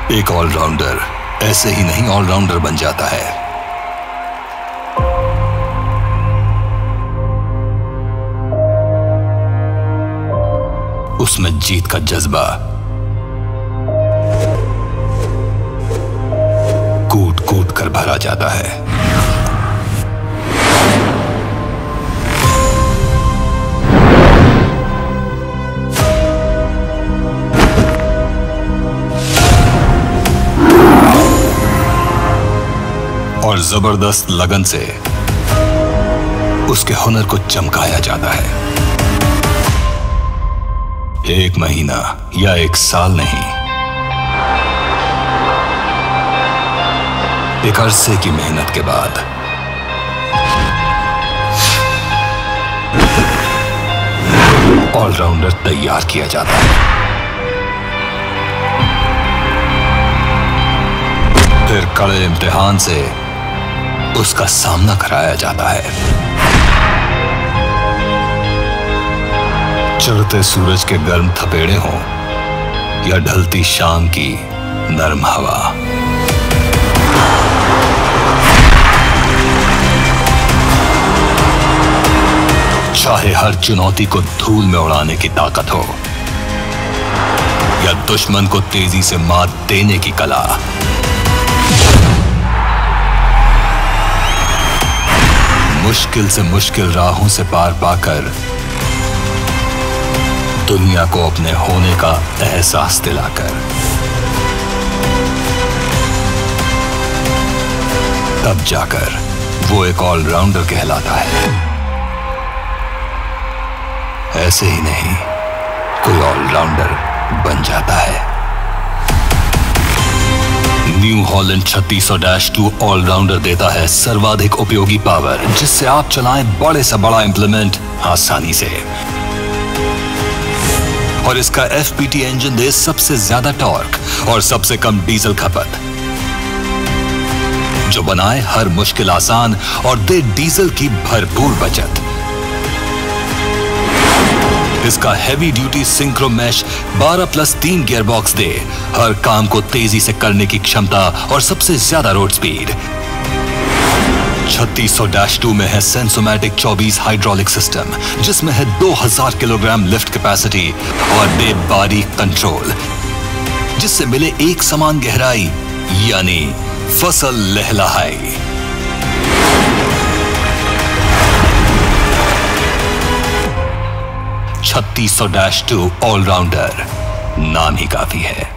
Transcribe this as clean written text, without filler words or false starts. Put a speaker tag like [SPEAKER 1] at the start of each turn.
[SPEAKER 1] एक ऑलराउंडर ऐसे ही नहीं ऑलराउंडर बन जाता है। उसमें जीत का जज्बा, कूट कूट कर भरा जाता है। और जबरदस्त लगन से उसके हुनर को चमकाया जाता है। एक महीना या एक साल नहीं, एक अरसे की मेहनत के बाद ऑलराउंडर तैयार किया जाता है। फिर कड़े इम्तिहान से उसका सामना कराया जाता है। चढ़ते सूरज के गर्म थपेड़े हों या ढलती शाम की नरम हवा, चाहे हर चुनौती को धूल में उड़ाने की ताकत हो या दुश्मन को तेजी से मात देने की कला, मुश्किल से मुश्किल राहों से पार पाकर दुनिया को अपने होने का एहसास दिलाकर, तब जाकर वो एक ऑलराउंडर कहलाता है। ऐसे ही नहीं, कोई ऑलराउंडर बन जाता है। न्यू हॉलैंड 3600-2 ऑलराउंडर देता है सर्वाधिक उपयोगी पावर, जिससे आप चलाएं बड़े से बड़ा इंप्लीमेंट आसानी से। और इसका FPT इंजन दे सबसे ज्यादा टॉर्क और सबसे कम डीजल खपत, जो बनाए हर मुश्किल आसान और दे डीजल की भरपूर बचत। इसका heavy duty synchro mesh 12+3 gearbox दे हर काम को तेजी से करने की क्षमता और सबसे ज्यादा रोड स्पीड। 3600-2 में है सेंसोमैटिक 24 हाइड्रोलिक सिस्टम, जिसमें है 2000 किलोग्राम लिफ्ट कैपेसिटी और दे बारीक कंट्रोल, जिससे मिले एक समान गहराई, यानी फसल लहलहाई। 3600-2 ऑलराउंडर, नाम ही काफी है।